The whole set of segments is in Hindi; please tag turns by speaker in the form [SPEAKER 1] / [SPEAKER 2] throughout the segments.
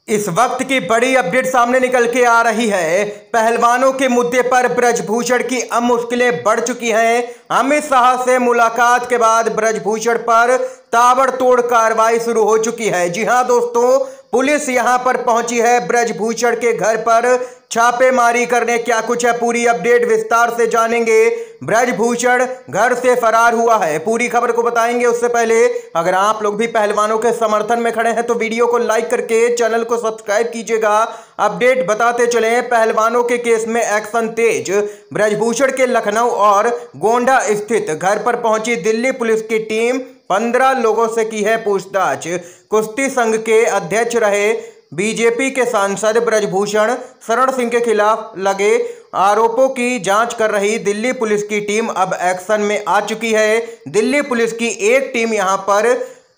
[SPEAKER 1] इस वक्त की बड़ी अपडेट सामने निकल के आ रही है। पहलवानों के मुद्दे पर ब्रजभूषण की अब मुश्किलें बढ़ चुकी हैं। अमित शाह से मुलाकात के बाद ब्रजभूषण पर ताबड़तोड़ कार्रवाई शुरू हो चुकी है। जी हां दोस्तों, पुलिस यहां पर पहुंची है ब्रजभूषण के घर पर छापेमारी करने। क्या कुछ है पूरी अपडेट विस्तार से जानेंगे। ब्रजभूषण घर से फरार हुआ है, पूरी खबर को बताएंगे। उससे पहले अगर आप लोग भी पहलवानों के समर्थन में खड़े हैं तो वीडियो को लाइक करके चैनल को सब्सक्राइब कीजिएगा। अपडेट बताते चलें, पहलवानों के केस में एक्शन तेज। ब्रजभूषण के लखनऊ और गोंडा स्थित घर पर पहुंची दिल्ली पुलिस की टीम 15 लोगों से की है पूछताछ। कुश्ती संघ के अध्यक्ष रहे बीजेपी के सांसद ब्रजभूषण शरण सिंह के खिलाफ लगे आरोपों की जांच कर रही दिल्ली पुलिस की टीम अब एक्शन में आ चुकी है। दिल्ली पुलिस की एक टीम यहां पर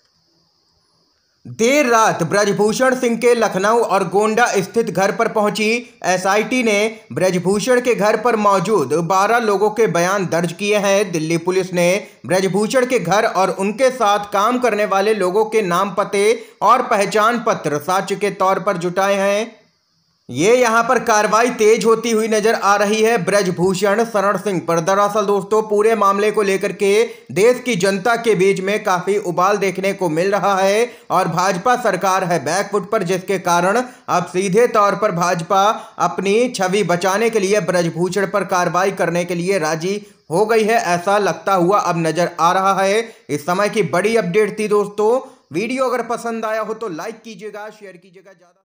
[SPEAKER 1] देर रात ब्रजभूषण सिंह के लखनऊ और गोंडा स्थित घर पर पहुंची। एसआईटी ने ब्रजभूषण के घर पर मौजूद 12 लोगों के बयान दर्ज किए हैं। दिल्ली पुलिस ने ब्रजभूषण के घर और उनके साथ काम करने वाले लोगों के नाम, पते और पहचान पत्र साक्ष्य के तौर पर जुटाए हैं। ये यहां पर कार्रवाई तेज होती हुई नजर आ रही है ब्रजभूषण शरण सिंह पर। दरअसल दोस्तों, पूरे मामले को लेकर के देश की जनता के बीच में काफी उबाल देखने को मिल रहा है और भाजपा सरकार है बैकफुट पर, जिसके कारण अब सीधे तौर पर भाजपा अपनी छवि बचाने के लिए ब्रजभूषण पर कार्रवाई करने के लिए राजी हो गई है, ऐसा लगता हुआ अब नजर आ रहा है। इस समय की बड़ी अपडेट थी दोस्तों। वीडियो अगर पसंद आया हो तो लाइक कीजिएगा, शेयर कीजिएगा। ज्यादा